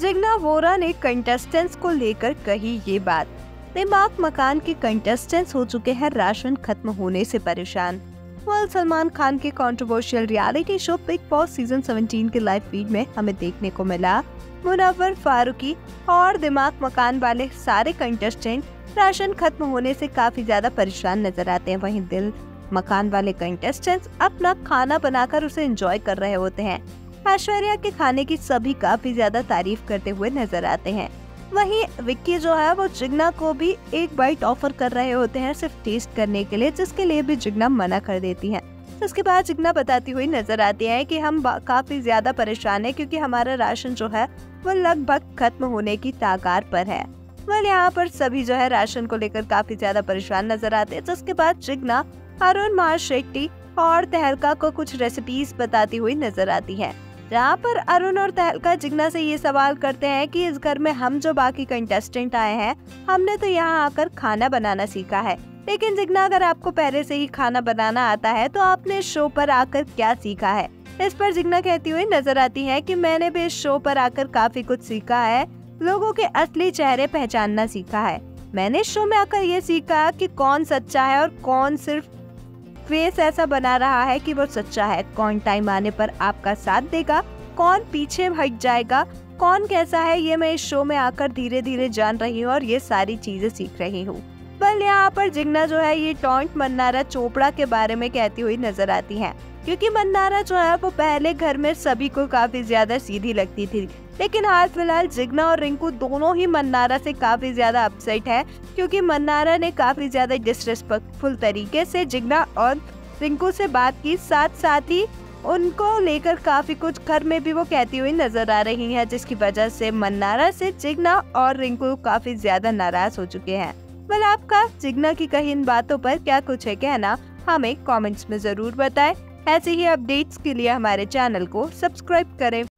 जिग्ना वोरा ने कंटेस्टेंट्स को लेकर कही ये बात। दिमाग मकान के कंटेस्टेंट्स हो चुके हैं राशन खत्म होने से परेशान। सलमान खान के controversial reality show Bigg Boss season 17 के लाइव फीड में हमें देखने को मिला मुनव्वर फारूकी और दिमाग मकान वाले सारे कंटेस्टेंट राशन खत्म होने से काफी ज्यादा परेशान नजर आते हैं। वहीं दिल मकान वाले कंटेस्टेंट्स अपना खाना बनाकर उसे एंजॉय कर रहे होते हैं। ऐश्वर्या के खाने की सभी काफी ज्यादा तारीफ करते हुए नजर आते हैं। वहीं विक्की जो है वो जिग्ना को भी एक बाइट ऑफर कर रहे होते हैं सिर्फ टेस्ट करने के लिए, जिसके लिए भी जिग्ना मना कर देती है। उसके बाद जिग्ना बताती हुई नजर आती है कि हम काफी ज्यादा परेशान है क्योंकि हमारा राशन जो है वो लगभग खत्म होने की तागार पर है। यहाँ पर सभी जो है राशन को लेकर काफी ज्यादा परेशान नजर आते हैं। जिसके बाद जिग्ना अरुण महाशेट्टी और तहलका को कुछ रेसिपीज बताती हुई नजर आती है, जहाँ पर अरुण और तहलका जिग्ना से ये सवाल करते हैं कि इस घर में हम जो बाकी कंटेस्टेंट आए हैं हमने तो यहाँ आकर खाना बनाना सीखा है, लेकिन जिग्ना अगर आपको पहले से ही खाना बनाना आता है तो आपने शो पर आकर क्या सीखा है। इस पर जिग्ना कहती हुई नजर आती है कि मैंने भी इस शो पर आकर काफी कुछ सीखा है, लोगों के असली चेहरे पहचानना सीखा है। मैंने इस शो में आकर ये सीखा कि कौन सच्चा है और कौन सिर्फ फेस ऐसा बना रहा है कि वो सच्चा है, कौन टाइम आने पर आपका साथ देगा, कौन पीछे हट जाएगा, कौन कैसा है, ये मैं इस शो में आकर धीरे धीरे जान रही हूँ और ये सारी चीजें सीख रही हूँ। यहाँ पर जिग्ना जो है ये टॉन्ट मन्नारा चोपड़ा के बारे में कहती हुई नजर आती है, क्योंकि मन्नारा जो है वो पहले घर में सभी को काफी ज्यादा सीधी लगती थी, लेकिन हाल फिलहाल जिग्ना और रिंकू दोनों ही मन्नारा से काफी ज्यादा अपसेट है, क्योंकि मन्नारा ने काफी ज्यादा डिसरिस्पेक्टफुल तरीके से जिग्ना और रिंकू से बात की, साथ साथ ही उनको लेकर काफी कुछ घर में भी वो कहती हुई नजर आ रही है, जिसकी वजह से मन्नारा से जिग्ना और रिंकू काफी ज्यादा नाराज हो चुके हैं। आपका जिग्ना की कही इन बातों पर क्या कुछ है कहना, हमें कमेंट्स में जरूर बताएं। ऐसे ही अपडेट्स के लिए हमारे चैनल को सब्सक्राइब करें।